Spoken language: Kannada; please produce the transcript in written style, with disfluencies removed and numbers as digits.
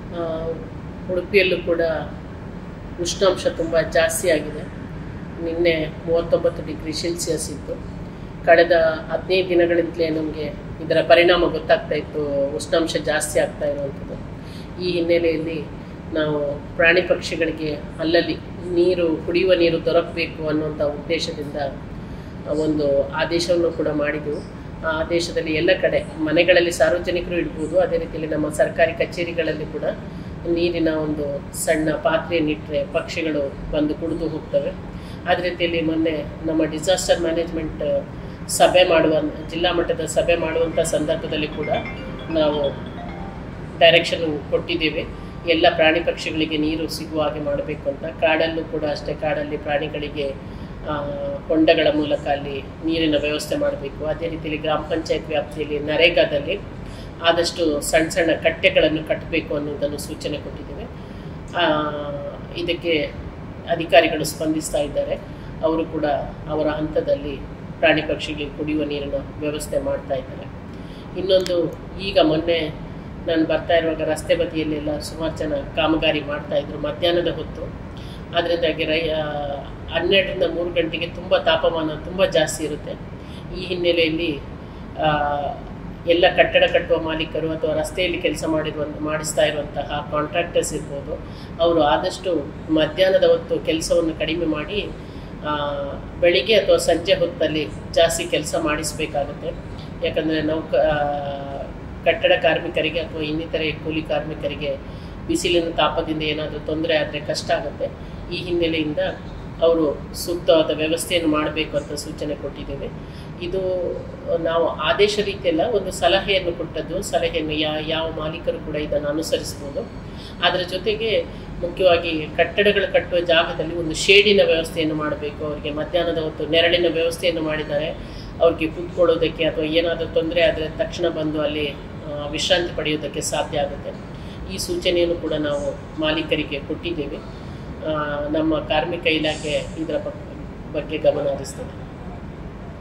ಉಡುಪಿಯಲ್ಲೂ ಕೂಡ ಉಷ್ಣಾಂಶ ತುಂಬ ಜಾಸ್ತಿ ಆಗಿದೆ. ನಿನ್ನೆ 39 ಡಿಗ್ರಿ ಸೆಲ್ಸಿಯಸ್ ಇತ್ತು. ಕಳೆದ 15 ದಿನಗಳಿಂದಲೇ ನಮಗೆ ಇದರ ಪರಿಣಾಮ ಗೊತ್ತಾಗ್ತಾ ಇತ್ತು, ಉಷ್ಣಾಂಶ ಜಾಸ್ತಿ ಆಗ್ತಾ ಇರುವಂಥದ್ದು. ಈ ಹಿನ್ನೆಲೆಯಲ್ಲಿ ನಾವು ಪ್ರಾಣಿ ಪಕ್ಷಿಗಳಿಗೆ ಅಲ್ಲಲ್ಲಿ ಕುಡಿಯುವ ನೀರು ದೊರಕಬೇಕು ಅನ್ನುವಂಥ ಉದ್ದೇಶದಿಂದ ಒಂದು ಆದೇಶವನ್ನು ಕೂಡ ಮಾಡಿದೆವು. ಆ ಆದೇಶದಲ್ಲಿ ಎಲ್ಲ ಕಡೆ ಮನೆಗಳಲ್ಲಿ ಸಾರ್ವಜನಿಕರು ಇಡ್ಬೋದು, ಅದೇ ರೀತಿಯಲ್ಲಿ ನಮ್ಮ ಸರ್ಕಾರಿ ಕಚೇರಿಗಳಲ್ಲಿ ಕೂಡ ನೀರಿನ ಒಂದು ಸಣ್ಣ ಪಾತ್ರೆಯನ್ನಿಟ್ಟರೆ ಪಕ್ಷಿಗಳು ಬಂದು ಕುಡಿದು ಹೋಗ್ತವೆ. ಅದೇ ರೀತಿಯಲ್ಲಿ ಮೊನ್ನೆ ನಮ್ಮ ಡಿಸಾಸ್ಟರ್ ಮ್ಯಾನೇಜ್ಮೆಂಟ್ ಜಿಲ್ಲಾ ಮಟ್ಟದ ಸಭೆ ಮಾಡುವಂಥ ಸಂದರ್ಭದಲ್ಲಿ ಕೂಡ ನಾವು ಡೈರೆಕ್ಷನ್ ಕೊಟ್ಟಿದ್ದೇವೆ, ಎಲ್ಲ ಪ್ರಾಣಿ ಪಕ್ಷಿಗಳಿಗೆ ನೀರು ಸಿಗುವ ಹಾಗೆ ಮಾಡಬೇಕು ಅಂತ. ಕಾಡಲ್ಲೂ ಕೂಡ ಅಷ್ಟೇ, ಕಾಡಲ್ಲಿ ಪ್ರಾಣಿಗಳಿಗೆ ಹೊಂಡಗಳ ಮೂಲಕ ಅಲ್ಲಿ ನೀರಿನ ವ್ಯವಸ್ಥೆ ಮಾಡಬೇಕು. ಅದೇ ರೀತಿಯಲ್ಲಿ ಗ್ರಾಮ ಪಂಚಾಯತ್ ವ್ಯಾಪ್ತಿಯಲ್ಲಿ ನರೇಗಾದಲ್ಲಿ ಆದಷ್ಟು ಸಣ್ಣ ಸಣ್ಣ ಕಟ್ಟೆಗಳನ್ನು ಕಟ್ಟಬೇಕು ಅನ್ನೋದನ್ನು ಸೂಚನೆ ಕೊಟ್ಟಿದ್ದೇವೆ. ಇದಕ್ಕೆ ಅಧಿಕಾರಿಗಳು ಸ್ಪಂದಿಸ್ತಾ ಇದ್ದಾರೆ. ಅವರು ಕೂಡ ಅವರ ಹಂತದಲ್ಲಿ ಪ್ರಾಣಿ ಪಕ್ಷಿಗಳಿಗೆ ಕುಡಿಯುವ ನೀರಿನ ವ್ಯವಸ್ಥೆ ಮಾಡ್ತಾ ಇದ್ದಾರೆ. ಇನ್ನೊಂದು, ಈಗ ಮೊನ್ನೆ ನಾನು ಬರ್ತಾ ಇರುವಾಗ ರಸ್ತೆ ಬದಿಯಲ್ಲೆಲ್ಲ ಸುಮಾರು ಜನ ಕಾಮಗಾರಿ ಮಾಡ್ತಾಯಿದ್ರು ಮಧ್ಯಾಹ್ನದ ಹೊತ್ತು. ಅದರಿಂದಾಗಿ 12ರಿಂದ 3 ಗಂಟೆಗೆ ತುಂಬ ತಾಪಮಾನ ತುಂಬ ಜಾಸ್ತಿ ಇರುತ್ತೆ. ಈ ಹಿನ್ನೆಲೆಯಲ್ಲಿ ಎಲ್ಲ ಕಟ್ಟಡ ಕಟ್ಟುವ ಮಾಲೀಕರು ಅಥವಾ ರಸ್ತೆಯಲ್ಲಿ ಕೆಲಸ ಮಾಡಿಸ್ತಾ ಇರುವಂತಹ ಕಾಂಟ್ರಾಕ್ಟರ್ಸ್ ಇರ್ಬೋದು, ಅವರು ಆದಷ್ಟು ಮಧ್ಯಾಹ್ನದ ಹೊತ್ತು ಕೆಲಸವನ್ನು ಕಡಿಮೆ ಮಾಡಿ ಬೆಳಿಗ್ಗೆ ಅಥವಾ ಸಂಜೆ ಹೊತ್ತಲ್ಲಿ ಜಾಸ್ತಿ ಕೆಲಸ ಮಾಡಿಸಬೇಕಾಗುತ್ತೆ. ಯಾಕಂದರೆ ನಾವು ಕಟ್ಟಡ ಕಾರ್ಮಿಕರಿಗೆ ಅಥವಾ ಇನ್ನಿತರೆ ಕೂಲಿ ಕಾರ್ಮಿಕರಿಗೆ ಬಿಸಿಲಿನ ತಾಪದಿಂದ ಏನಾದರೂ ತೊಂದರೆ ಆದರೆ ಕಷ್ಟ ಆಗುತ್ತೆ. ಈ ಹಿನ್ನೆಲೆಯಿಂದ ಅವರು ಸೂಕ್ತವಾದ ವ್ಯವಸ್ಥೆಯನ್ನು ಮಾಡಬೇಕು ಅಂತ ಸೂಚನೆ ಕೊಟ್ಟಿದ್ದೇವೆ. ಇದು ನಾವು ಆದೇಶ ರೀತಿಯಲ್ಲ, ಒಂದು ಸಲಹೆಯನ್ನು ಕೊಟ್ಟದ್ದು. ಸಲಹೆಯನ್ನು ಯಾವ ಮಾಲೀಕರು ಕೂಡ ಇದನ್ನು ಅನುಸರಿಸ್ಬೋದು. ಅದರ ಜೊತೆಗೆ ಮುಖ್ಯವಾಗಿ ಕಟ್ಟಡಗಳು ಕಟ್ಟುವ ಜಾಗದಲ್ಲಿ ಒಂದು ಶೇಡಿನ ವ್ಯವಸ್ಥೆಯನ್ನು ಮಾಡಬೇಕು. ಅವರಿಗೆ ಮಧ್ಯಾಹ್ನದ ಹೊತ್ತು ನೆರಳಿನ ವ್ಯವಸ್ಥೆಯನ್ನು ಮಾಡಿದ್ದಾರೆ, ಅವ್ರಿಗೆ ಕೂತ್ಕೊಳ್ಳೋದಕ್ಕೆ ಅಥವಾ ಏನಾದರೂ ತೊಂದರೆ ಆದರೆ ತಕ್ಷಣ ಬಂದು ಅಲ್ಲಿ ವಿಶ್ರಾಂತಿ ಪಡೆಯೋದಕ್ಕೆ ಸಾಧ್ಯ ಆಗುತ್ತೆ. ಈ ಸೂಚನೆಯನ್ನು ಕೂಡ ನಾವು ಮಾಲೀಕರಿಗೆ ಕೊಟ್ಟಿದ್ದೇವೆ. ನಮ್ಮ ಕಾರ್ಮಿಕ ಇಲಾಖೆ ಇದರ ಬಗ್ಗೆ ಗಮನ ಹರಿಸ್ತದೆ.